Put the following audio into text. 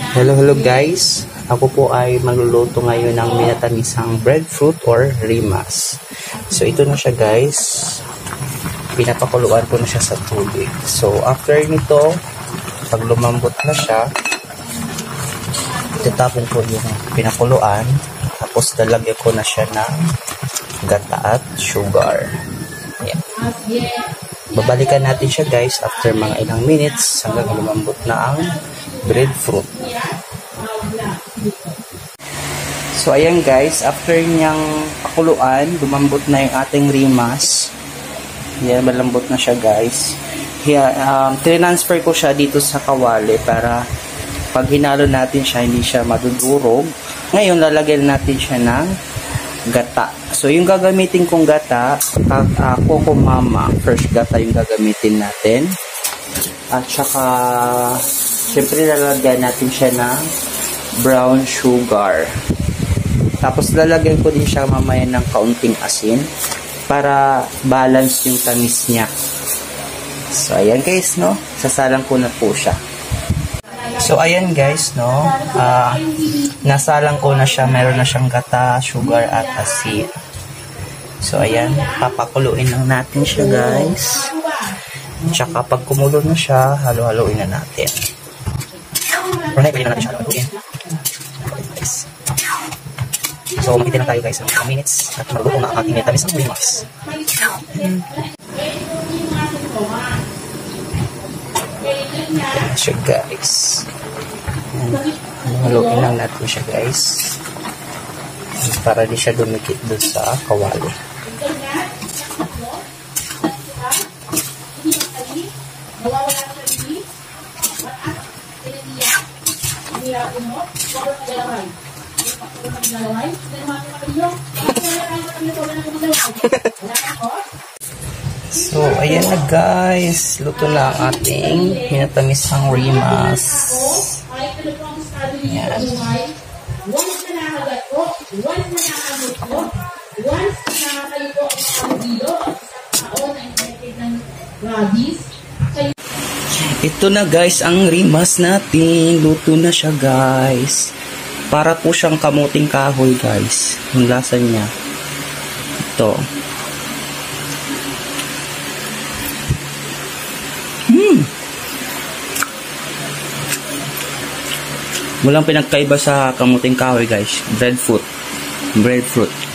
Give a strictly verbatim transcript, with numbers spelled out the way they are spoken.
Hello, hello guys. Ako po ay magluluto ngayon ng minatamisang breadfruit or Rimas. So ito na siya guys. Pinapakuluan ko na siya sa tubig. So after nito, pag lumambot na siya, itatapon ko yung pinakuluan. Tapos lalagyan ko na siya ng gata at sugar. Ayan. Babalikan natin siya guys after mga ilang minutes hanggang lumambot na ang breadfruit. So ayan guys, after niyang pakuluan, lumambot na yung ating Rimas. Yan, malambot na siya guys. Here, um, transfer ko siya dito sa kawali para pag hinalo natin siya, hindi siya madudurog. Ngayon, lalagyan natin siya ng gata. So yung gagamitin kong gata, uh, Coco Mama, fresh gata yung gagamitin natin. At saka syempre lalagyan natin siya ng brown sugar. Tapos lalagyan ko din siya mamaya ng kaunting asin para balance yung tamis niya. So ayan guys, no, sasalang ko na po siya. So ayan guys, no, uh, nasalang ko na siya, meron na siyang gata, sugar at asin. So ayan, papakuluin lang natin siya guys. Tsaka pag kumulo na siya, halo-haloin na natin. Right, pwede na natin siya halo-haloin. So makikita lang tayo guys ng mga minutes at maluto na ang ating minatamis ng Rimas. Ayan siya guys. Halo-haloin lang natin siya guys. Para di siya dumikit doon sa kawali. So, ayan na guys. Luto na ang ating minatamisang Rimas. Ayan. Ito na guys ang Rimas natin. Luto na siya guys. Para po siyang kamuting kahoy guys. Yung lasa niya. Ito. Hmm. Walang pinagkaiba sa kamuting kahoy guys. Breadfruit. Breadfruit.